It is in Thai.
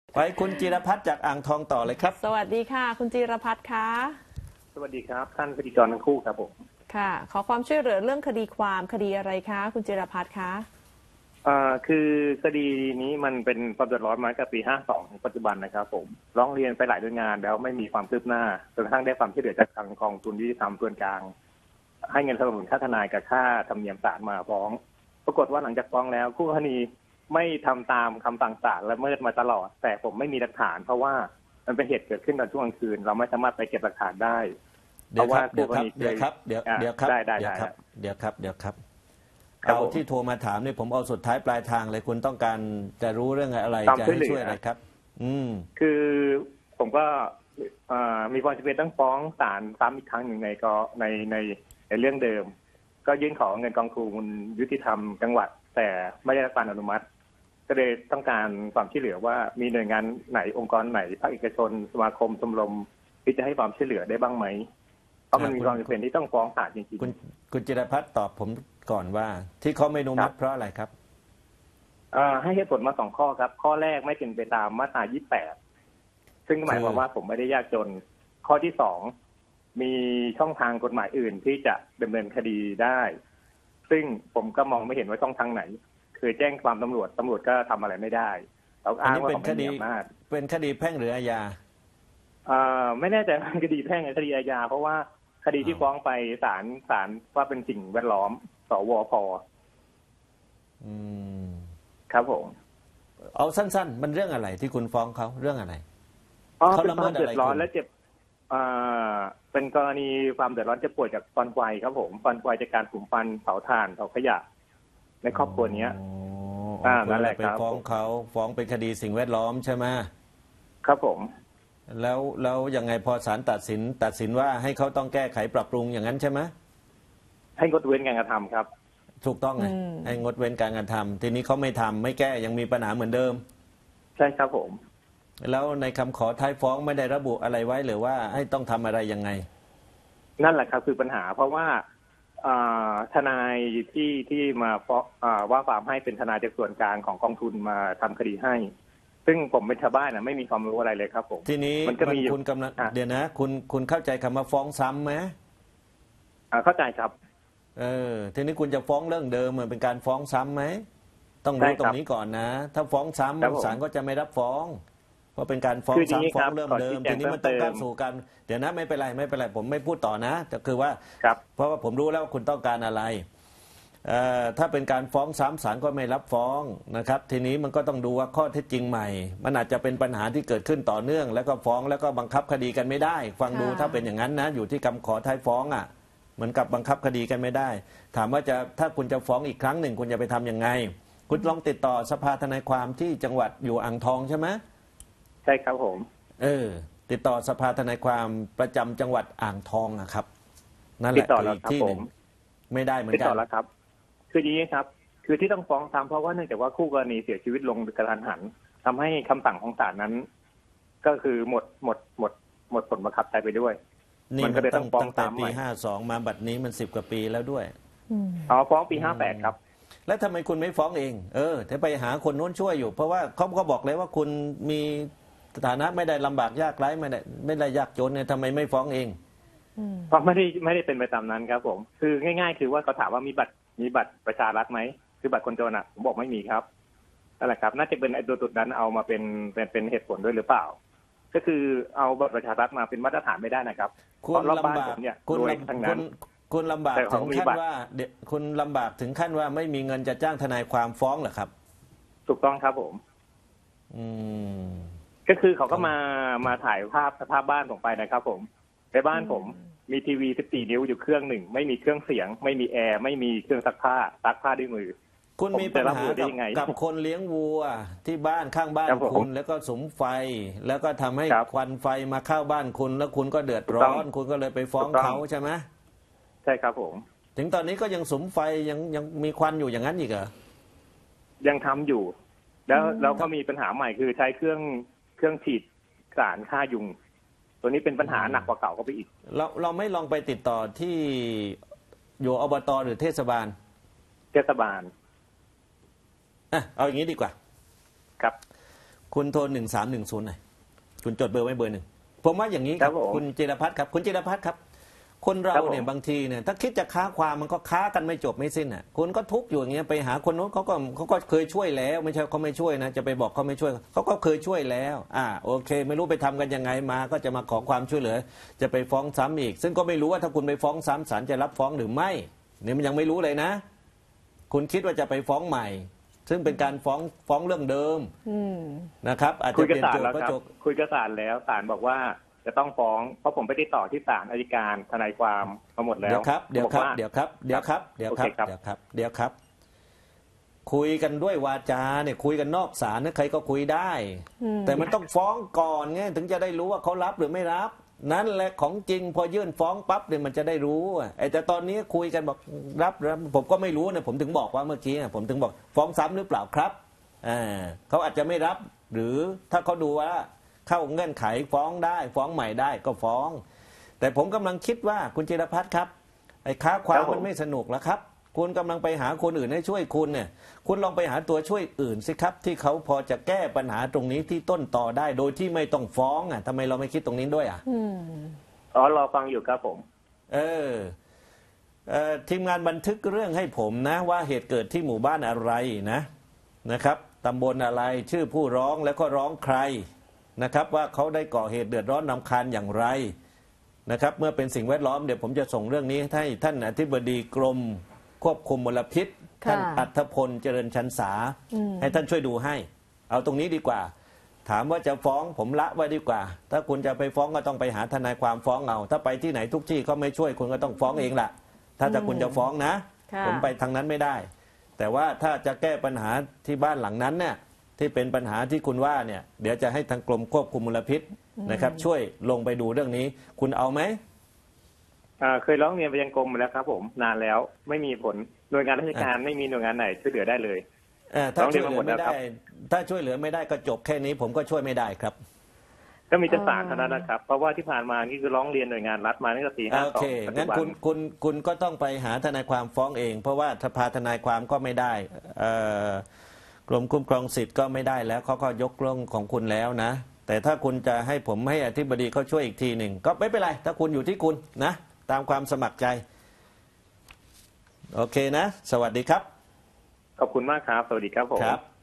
ไปคุณจิรพัฒน์จากอ่างทองต่อเลยครับสวัสดีค่ะคุณจิรพัฒน์คะสวัสดีครับท่านพิธีกรทั้งคู่ครับผมค่ะขอความช่วยเหลือเรื่องคดีความคดีอะไรคะคุณจิรพัฒน์คะคือคดีนี้มันเป็นความเดือดร้อนมาตั้งแต่ปี52ถึงปัจจุบันนะครับผมร้องเรียนไปหลายหน่วยงานแล้วไม่มีความคืบหน้าจนกระทั่งได้ความช่วยเหลือจากทางกองทุนยุติธรรมส่วนกลางให้เงินสนับสนุนค่าทนายกับค่าธรรมเนียมศาลมาฟ้องปรากฏว่าหลังจากฟ้องแล้วคู่กรณีไม่ทำตามคำสั่งศาลละเมิดมาตลอดแต่ผมไม่มีหลักฐานเพราะว่ามันเป็นเหตุเกิดขึ้นตอนช่วงกลางคืนเราไม่สามารถไปเก็บหลักฐานได้เดี๋ยวครับเดี๋ยวครับเดี๋ยวครับเอาที่โทรมาถามเนี่ยผมเอาสุดท้ายปลายทางเลยคุณต้องการจะรู้เรื่องอะไรจะให้ช่วยอะไรครับคือผมก็มีความจำเป็นต้องฟ้องศาลซ้ำอีกครั้งหนึ่งในเรื่องเดิมก็ยื่นขอเงินกองทุนยุติธรรมจังหวัดแต่ไม่ได้รับการอนุมัติก็เลยต้องการความช่วยเหลือว่ามีหน่วยงานไหนองค์กรไหนภาคเอกชนสมาคมชมรมที่จะให้ความช่วยเหลือได้บ้างไหมเพราะมันมีความจำเป็นที่ต้องฟ้องศาลจริงๆคุณจิรพัฒน์ตอบผมก่อนว่าที่เขาไม่อนุมัติเพราะอะไรครับให้เหตุผลมา2ข้อครับข้อแรกไม่เป็นไปตามมาตรา28ซึ่งหมายความว่าผมไม่ได้ยากจนข้อที่2มีช่องทางกฎหมายอื่นที่จะดำเนินคดีได้ซึ่งผมก็มองไม่เห็นว่าช่องทางไหนคือแจ้งความตำรวจก็ทำอะไรไม่ได้เราอ้างว่าเป็นคดีเป็นคดีแพ่งหรืออาญาไม่แน่ใจว่าคดีแพ่งหรือคดีอาญาเพราะว่าคดีที่ฟ้องไปศาลว่าเป็นสิ่งแวดล้อมสวพ.ครับผมเอาสั้นๆมันเรื่องอะไรที่คุณฟ้องเขาเรื่องอะไรเขาละเมิดอะไรคุณและเจ็บเป็นกรณีความเดือดร้อนเจ็บป่วยจากฟันไฟครับผมฟันไฟจากการฝุ่นฟันเผาถ่านเผาขยะในครอบครัวนี้นั่นแหละไปฟ้องเขาฟ้องเป็นคดีสิ่งแวดล้อมใช่ไหมครับผมแล้วยังไงพอศาลตัดสินว่าให้เขาต้องแก้ไขปรับปรุงอย่างนั้นใช่ไหมให้งดเว้นการกระทำครับถูกต้องไงให้งดเว้นการกระทำทีนี้เขาไม่ทำไม่แก้ยังมีปัญหาเหมือนเดิมใช่ครับผมแล้วในคำขอท้ายฟ้องไม่ได้ระบุอะไรไว้หรือว่าให้ต้องทำอะไรยังไงนั่นแหละครับคือปัญหาเพราะว่าทนายที่มาว่าความให้เป็นทนายจากส่วนกลางของกองทุนมาทำคดีให้ซึ่งผมเป็นชาวบ้านไม่มีความรู้อะไรเลยครับผมทีนี้มันคุณกำลังเดี๋ยวนะคุณเข้าใจคำว่าฟ้องซ้ำไหมเข้าใจครับทีนี้คุณจะฟ้องเรื่องเดิมมันเป็นการฟ้องซ้ำไหมต้องรู้ตรงนี้ก่อนนะถ้าฟ้องซ้ำศาลก็จะไม่รับฟ้องเพราะเป็นการฟ้องซ้ำฟ้องเรื่องเดิมทีนี้มันต้องเข้าสู่กันเดี๋ยวนะไม่เป็นไรผมไม่พูดต่อนะแต่คือว่าเพราะว่าผมรู้แล้วว่าคุณต้องการอะไรถ้าเป็นการฟ้องซ้ำศาลก็ไม่รับฟ้องนะครับทีนี้มันก็ต้องดูว่าข้อเท็จจริงใหม่มันอาจจะเป็นปัญหาที่เกิดขึ้นต่อเนื่องแล้วก็ฟ้องแล้วก็บังคับคดีกันไม่ได้ฟังดูถ้าเป็นอย่างนั้นนะอยู่ที่คำขอท้ายฟ้องเหมือนกับบังคับคดีกันไม่ได้ถามว่าถ้าคุณจะฟ้องอีกครั้งหนึ่งคุณจะไปทำยังไงคุณลองติดต่อสภาทนายความที่จังหวัดอยู่อ่างทองใช่ไหมใช่ครับผมติดต่อสภาทนายความประจำจังหวัดอ่างทองครับนั่นแหละที่หนึ่งไม่ได้เหมือนกันติดต่อแล้วครับคืออย่างนี้ครับคือที่ต้องฟ้องซ้ำเพราะว่าเนื่องจากว่าคู่กรณีเสียชีวิตลงกระทันหันทำให้คำสั่งของศาลนั้นก็คือหมดผลบังคับใช้ไปด้วยมันก็เลยต้องฟ้องตามปี52มาบัดนี้มัน10 กว่าปีแล้วด้วยฟ้องปี58ครับแล้วทำไมคุณไม่ฟ้องเองถ้าไปหาคนโน้นช่วยอยู่เพราะว่าเขาก็บอกเลยว่าคุณมีสถานะไม่ได้ลำบากยากไร้ไม่ได้ยากจนเนี่ยทำไมไม่ฟ้องเองเพราะไม่ได้เป็นไปตามนั้นครับผมคือง่ายๆคือว่าเขาถามว่ามีบัตรประชารัฐไหมคือบัตรคนจนผมบอกไม่มีครับนั่นแหละครับน่าจะเป็นตัวตุดนั้นเอามาเป็นเหตุผลด้วยหรือเปล่าก็คือเอาบัตรประชารัฐมาเป็นมาตรฐานไม่ได้นะครับคุณลำบากคุณลำบากถึงขั้นว่าคุณลำบากถึงขั้นว่าไม่มีเงินจะจ้างทนายความฟ้องเหรอครับถูกต้องครับผมก็คือเขาก็มาถ่ายภาพสภาพบ้านผมไปนะครับผมในบ้านผมมีทีวี14 นิ้วอยู่เครื่องหนึ่งไม่มีเครื่องเสียงไม่มีแอร์ไม่มีเครื่องซักผ้าด้วยมือคุณมีปัญหากับคนเลี้ยงวัวที่บ้านข้างบ้านคุณแล้วก็สุมไฟแล้วก็ทำให้ควันไฟมาเข้าบ้านคุณแล้วคุณก็เดือดร้อนคุณก็เลยไปฟ้องเขาใช่ไหมใช่ครับผมถึงตอนนี้ก็ยังสุมไฟยังมีควันอยู่อย่างนั้นอีกเหรอยังทำอยู่แล้วก็มีปัญหาใหม่คือใช้เครื่องฉีดสารฆ่ายุงตัวนี้เป็นปัญหาหนักกว่าเก่าก็ไปอีกเราไม่ลองไปติดต่อที่อยู่อบต.หรือเทศบาลเอาอย่างนี้ดีกว่าครับคุณโทร1310หน่อยคุณจดเบอร์ไว้เบอร์หนึ่งผมว่าอย่างนี้ครับคุณจิรพัฒน์ครับคุณจิรพัฒน์ครับคนเราเนี่ยบางทีเนี่ยถ้าคิดจะค้าความมันก็ค้ากันไม่จบไม่สิ้นอ่ะคุณก็ทุกข์อยู่อย่างเงี้ยไปหาคนโน้นเขาก็เคยช่วยแล้วไม่ใช่เขาไม่ช่วยนะจะไปบอกเขาไม่ช่วยเขาก็เคยช่วยแล้วโอเคไม่รู้ไปทำกันยังไงมาก็จะมาขอความช่วยเหลือจะไปฟ้องซ้ำอีกซึ่งก็ไม่รู้ว่าถ้าคุณไปฟ้องซ้ำศาลจะรับฟ้องหรือไม่เนี่ยมันยังไม่รู้เลยนะคุณคิดว่าจะไปฟ้องใหม่ซึ่งเป็นการฟ้องเรื่องเดิมนะครับอาจจะเปลี่ยนโจทย์ก็จบคุยกับศาลแล้วศาลบอกว่าจะต้องฟ้องเพราะผมไปติดต่อที่ศาลอัยการทนายความมาหมดแล้วเดี๋ยวครับคุยกันด้วยวาจาเนี่ยคุยกันนอกศาลนะใครก็คุยได้แต่มันต้องฟ้องก่อนไงถึงจะได้รู้ว่าเขารับหรือไม่รับนั่นแหละของจริงพอยื่นฟ้องปั๊บเนี่ยมันจะได้รู้แต่ตอนนี้คุยกันบอกรับผมก็ไม่รู้นะผมถึงบอกว่าเมื่อกี้ผมถึงบอกฟ้องซ้ำหรือเปล่าครับเขาอาจจะไม่รับหรือถ้าเขาดูว่าเข้าเงื่อนไขฟ้องได้ฟ้องใหม่ได้ก็ฟ้องแต่ผมกำลังคิดว่าคุณจิรพัฒน์ครับไอ้ค้าความมันไม่สนุกแล้วครับคุณกำลังไปหาคนอื่นให้ช่วยคุณเนี่ยคุณลองไปหาตัวช่วยอื่นสิครับที่เขาพอจะแก้ปัญหาตรงนี้ที่ต้นต่อได้โดยที่ไม่ต้องฟ้องทำไมเราไม่คิดตรงนี้ด้วยรอฟังอยู่ครับผมทีมงานบันทึกเรื่องให้ผมนะว่าเหตุเกิดที่หมู่บ้านอะไรนะครับตำบลอะไรชื่อผู้ร้องแล้วก็ร้องใครนะครับว่าเขาได้ก่อเหตุเดือดร้อนรำคาญอย่างไรนะครับเมื่อเป็นสิ่งแวดล้อมเดี๋ยวผมจะส่งเรื่องนี้ให้ท่านอธิบดีกรมควบคุมมลพิษท่านอัธพลเจริญชันษาให้ท่านช่วยดูให้เอาตรงนี้ดีกว่าถามว่าจะฟ้องผมละไว้ดีกว่าถ้าคุณจะไปฟ้องก็ต้องไปหาทนายความฟ้องเอาถ้าไปที่ไหนทุกที่เขาไม่ช่วยคุณก็ต้องฟ้องเองล่ะถ้าจะคุณจะฟ้องนะผมไปทางนั้นไม่ได้แต่ว่าถ้าจะแก้ปัญหาที่บ้านหลังนั้นเนี่ยที่เป็นปัญหาที่คุณว่าเนี่ยเดี๋ยวจะให้ทางกรมควบคุมมลพิษนะครับช่วยลงไปดูเรื่องนี้คุณเอาไหมเคยร้องเรียนไปยังกรมมาแล้วครับผมนานแล้วไม่มีผลหน่วยงานราชการไม่มีหน่วยงานไหนช่วยเหลือได้เลยถ้าช่วยเหลือไม่ได้ถ้าช่วยเหลือไม่ได้ก็จบแค่นี้ผมก็ช่วยไม่ได้ครับก็มีแต่ศาลเท่านั้นนะครับเพราะว่าที่ผ่านมานี่คือร้องเรียนหน่วยงานรัฐมาตั้งแต่4-5 โอเคงั้นคุณก็ต้องไปหาทนายความฟ้องเองเพราะว่าถ้าพาทนายความก็ไม่ได้กรมคุ้มครองสิทธิ์ก็ไม่ได้แล้วเขาก็ยกเรื่องของคุณแล้วนะแต่ถ้าคุณจะให้ผมให้อธิบดีเขาช่วยอีกทีหนึ่งก็ไม่เป็นไรถ้าคุณอยู่ที่คุณนะตามความสมัครใจโอเคนะสวัสดีครับขอบคุณมากครับสวัสดีครับผม